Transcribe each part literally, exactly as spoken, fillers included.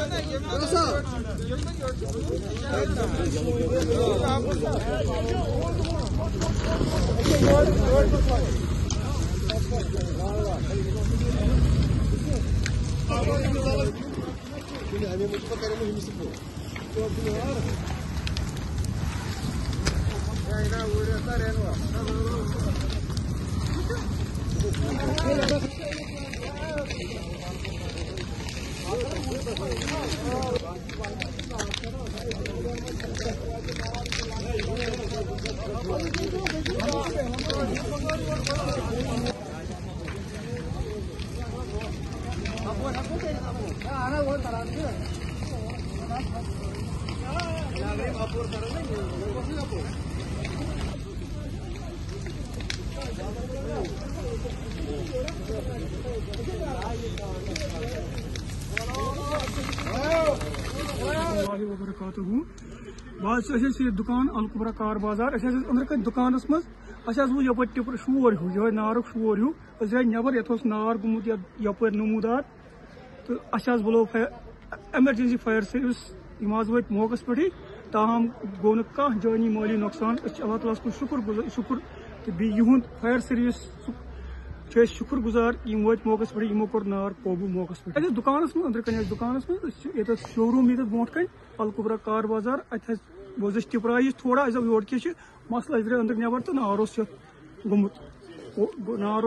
बात दुकान अलकुबरा कार बाजार अंदर कन दुकान मज वो यप टिपर शोर हूँ यह नारुक शोर हूँ नबर ये नार गुमुत यप नमूदार तो अस बुलो एमरजेंसी फायर सर्विस वो मौके पे ताहम गो न कह जानी माली नुकसान अल्लाह ताला को शुक्र शुक्र तो बिहुद फायर सर्विस शुक्र गुजार वो मौके पे यमो कोर नार काबू मौके पे दुकान में अंदर कन दुकान में शोरूम ये ब्रोट कन अलकुबरा कार बाजार अत बोज टिपराइज थोड़ा अस योर क्या मसल अस अंदर नबर तो नार गुमुत नार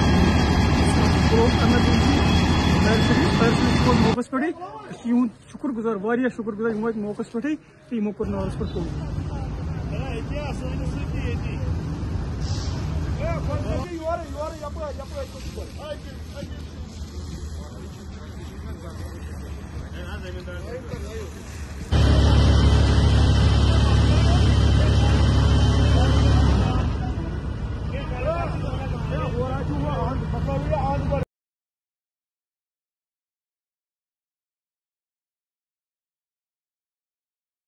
मौके पे शुक्र गुजार वारिया शुक्र गुजार यमो मौके पे तो यमो कोर नारस पे